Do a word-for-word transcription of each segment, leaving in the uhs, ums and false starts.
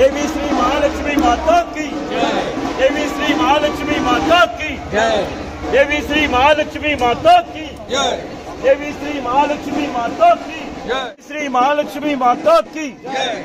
देवी श्री महालक्ष्मी माता की जय। देवी श्री महालक्ष्मी माता की जय। देवी श्री महालक्ष्मी माता की जय। देवी श्री महालक्ष्मी माता की जय। श्री महालक्ष्मी माता की जय।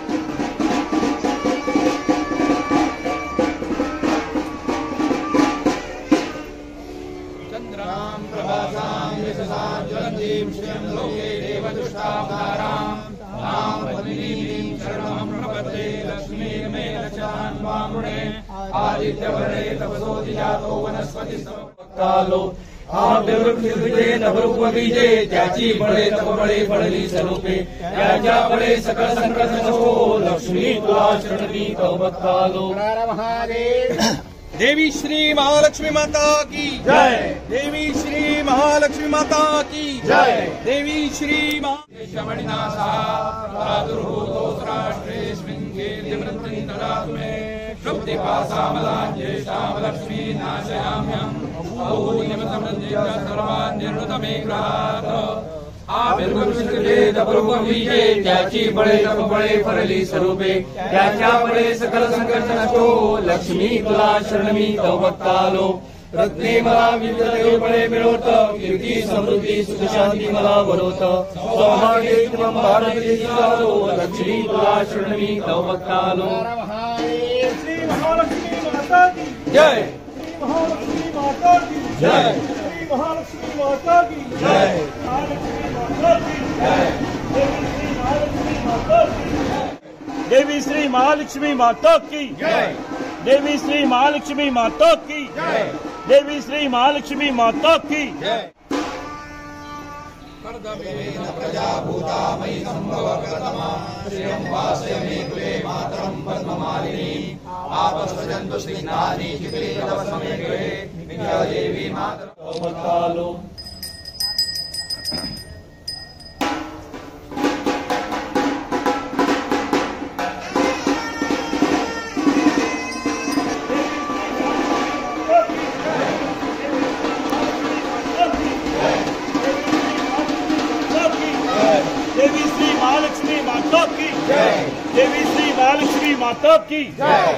चंद्रां प्रभासां यशसां ज्वलन्तीं श्रियं लोके देवदुष्टावतारां तां पद्मिनीं शरणं प्रपद्ये लक्ष्मीर्मे रक्षान् वामृणे आदित्यवर्णे तपसो जातो वनस्पतिस्तवकालो आव्यवृक्षिते नवरूपबीजे त्याची बळे तप बळे फळली स्वरूपे त्याच्या बळे सकळ संकट नसो लक्ष्मी तुला शरणमी तवकालो महादेव। देवी श्री महालक्ष्मी माता की जय। देवी श्री महालक्ष्मी माता की जय। देवी श्री श्रवणिनासा प्रादुर्भूतोऽस्त्राष्ट्रेऽस्मिन् कीर्तिवृत्तिं ददातु मे शुद्धिपासामलां ज्येष्ठां लक्ष्मीं नाशयाम्यहम् बहुनिमतमृत्युं सर्वान् निर्णुतमे गृहात् आविर्भविष्यते तपरूपबीजे त्याची बळे तप बळे फळली स्वरूपे त्याच्या बळे सकल संकट नसो लक्ष्मी तुला शरणमी तवकालो रत्ने मला विद्यते बळे मिळवत कीर्ती समृद्धी सुख शांती मला वरवत सौभाग्य शुभम भारत देशालो लक्ष्मी तुला शरणमी तवकालो। श्री महालक्ष्मी माता की जय। महालक्ष्मी माता की जय। महालक्ष्मी माता की जय। महालक्ष्मी माता की जय। देवी श्री महालक्ष्मी माता की जय। देवी श्री महालक्ष्मी माता की जय। देवी श्री महालक्ष्मी माता की जय। प्रजाभूता मयि संभव प्रथमा श्रियं वासयमे कुले मातरं पद्ममालिनी आपस्वजन्तु स्निग्धानि शिखरे तव समे गृहे विद्या देवी मातरं तवकालो। देवी श्री महालक्ष्मी माता की जय। देवी श्री महालक्ष्मी माता की जय।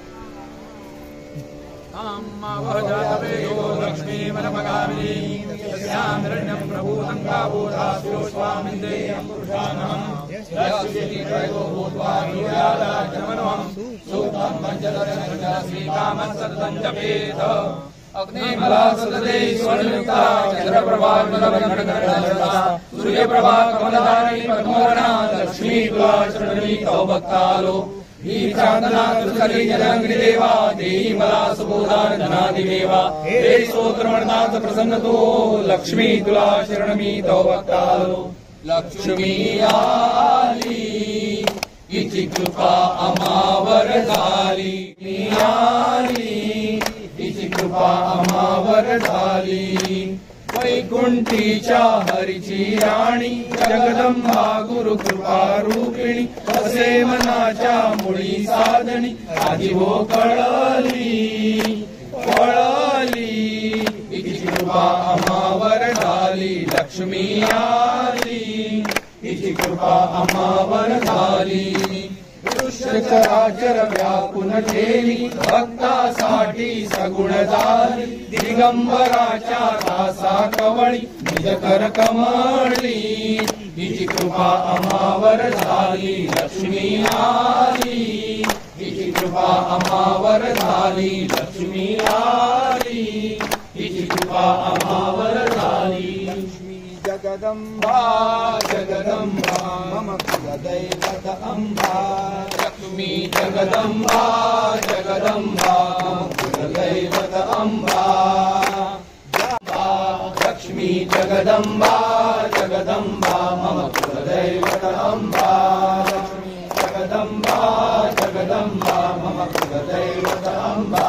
लक्ष्मी मनमगामिनी यस्यामिरण्यं प्रभूतं गावोधास्यो स्वामिन्देयं पुरुषानहं यस्येति त्रयो भूत्वा यूयादाजनमनहं सूक्तं पञ्चदश श्रीकामः सततं जपेत अग्निमला सदते स्वर्णयुक्ता चंद्रप्रभा नवरत्नगणगणा सूर्यप्रभा कमलधारी पद्मवर्णा लक्ष्मी तुला शरणमी तवकालो। ईशानना तुलसी जनाग्निदेवा देहि मला सुबोधान धनादिमेवा हे स्तोत्रमर्णात् प्रसन्नतो लक्ष्मी तुला शरणमी तवकालो। लक्ष्मी आली इति कृपा अमावर झाली आली इति कृपा अमावर झाली वैकुंठीच्या हरीची राणी जगदंबा गुरु कृपा रूपिणी असे मनाच्या मुळी साधणी आधी वो कळली कळली इति कृपा अमावर झाली लक्ष्मी आली इति कृपा अमावर झाली। चराचर व्यापून ठेवी भक्तासाठी सगुण झाली दिगंबराच्या दासा कवळी निज कर कमळली इति कृपा अमावर झाली लक्ष्मी आली इति कृपा अमावर झाली लक्ष्मी आली इति कृपा अमावर झाली। जगदंबा जगदंबा मम कुलदैवत अम्बा लक्ष्मी जगदंबा जगदंबा मम कुलदैवत अम्बा लक्ष्मी जगदंबा जगदंबा मम कुलदैवत अम्बा लक्ष्मी जगदंबा जगदंबा मम कुलदैवत अम्बा।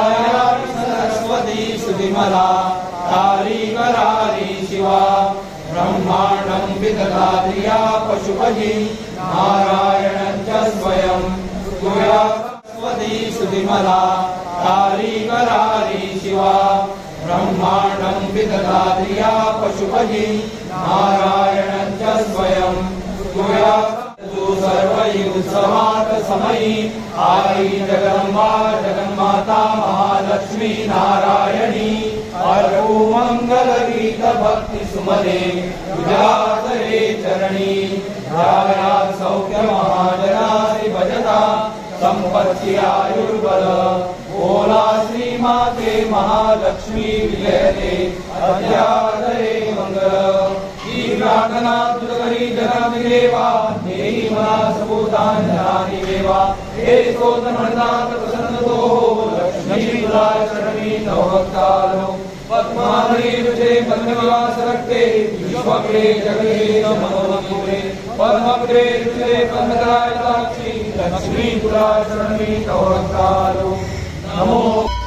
सरस्वती सुधिमला तारी करारी शिवा ब्रह्मांडं विदधाति या पशुपति नारायणं च स्वयं तुया स्वदी सुधिमला काली कराली शिवा ब्रह्मांडं विदधाति या पशुपति नारायणं च स्वयं तुया सर्वयुत्सवात् समयी आई जगदम्बा जगन्माता महालक्ष्मी नारायणी अर्पो मंगल गीत भक्ति सुमदे विद्याधरे चरणी ध्याया सौख्य महाजनासि भजता संपत्ति आयुर्बल बोला श्री माते महालक्ष्मी विजयते अध्याधरे मंगल की प्रार्थना तुझ करी जगत देवा देहि मना सबूतान जनानि देवा हे स्तोत्र मननाथ प्रसन्न तो हो लक्ष्मी तुला शरणी तव भक्तालो पद्मावली तुझे पद्मनिवास रखते विश्वके जगहे मनोरमूले पद्मप्रे तुझे पद्मराय साक्षी लक्ष्मी तुला शरणी तव भक्तालो नमो